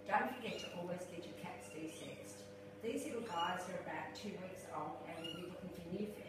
Don't forget to always get your cats desexed. These little guys are about 2 weeks old and we'll be looking for new